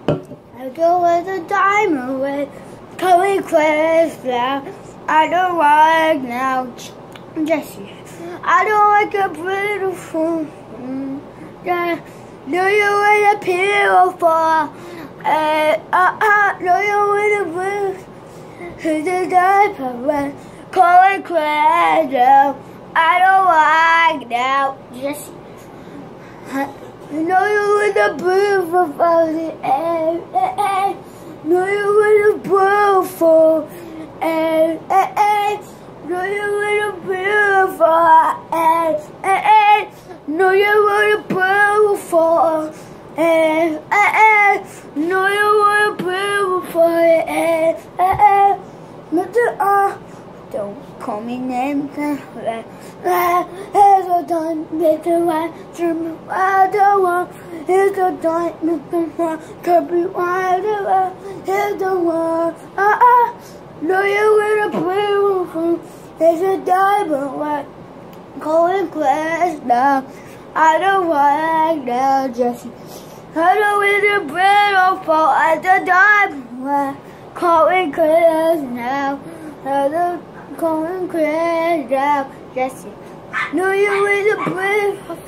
I go with a diamond with Chloe Claire's now. I don't like now, Jessie. I don't like a beautiful. Yeah, do you want a beautiful? Do you want a beautiful? Who's the diamond with Chloe Claire's now? I don't like now, Jessie. No, you want a beautiful. No, you want a beautiful. No, you want a beautiful. No, you want a beautiful. No, you want a beautiful. Don't call me names. Here's a dime, little one, I don't want. Here's a dime, little one, could be wild. Here's the one. No, you want a beautiful. There's a diamond one, going class now. I don't want now, Jessie. I don't want a beautiful. There's a diamond one, going class now. I don't. Going crazy now, Jessie. No, you want a beautiful.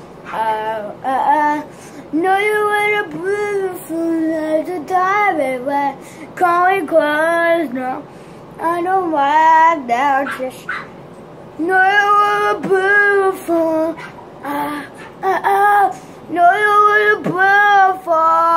No, you want a beautiful. There's a diamond way. Going close now. I don't like that, Jessie. No, you want a beautiful. No, you want a beautiful.